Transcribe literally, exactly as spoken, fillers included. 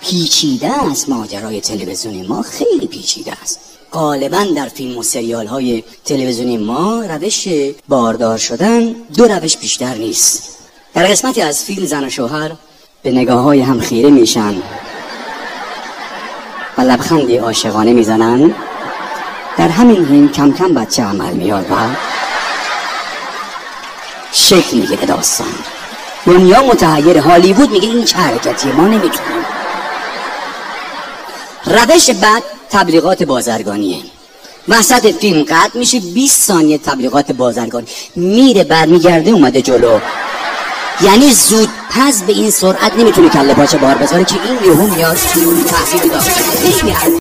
پیچیده است. ماجرای تلویزیونی ما خیلی پیچیده است. غالبا در فیلم و سریال های تلویزیونی ما روش باردار شدن دو روش بیشتر نیست. در قسمتی از فیلم زن و شوهر به نگاه های هم خیره میشن و لبخندی عاشقانه میزنن. در همین حین کم کم بچه عمل میاد و شکل میگیره داستان. دنیا متحیر، هالیوود میگه این چه حرکتیه، ما نمیتونیم. روش بعد تبلیغات بازرگانیه. وسط فیلم قطع میشه، بیست ثانیه تبلیغات بازرگانی، میره برمیگرده اومده جلو. یعنی زود پس به این سرعت نمیتونه کله پاچه بار بذاره که این یهو میاد تحصیل داشته.